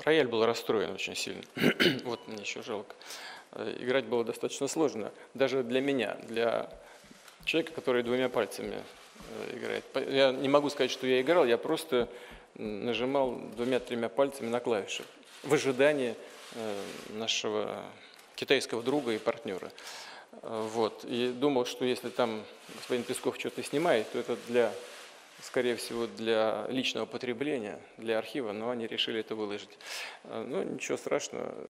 рояль был расстроен очень сильно. Вот мне еще жалко. Играть было достаточно сложно, даже для меня, для человека, который двумя пальцами играет. Я не могу сказать, что я играл, я просто нажимал двумя-тремя пальцами на клавиши в ожидании нашего китайского друга и партнера. Вот. И думал, что если там господин Песков что-то снимает, то это скорее всего, для личного потребления, для архива, но они решили это выложить. Ну, ничего страшного.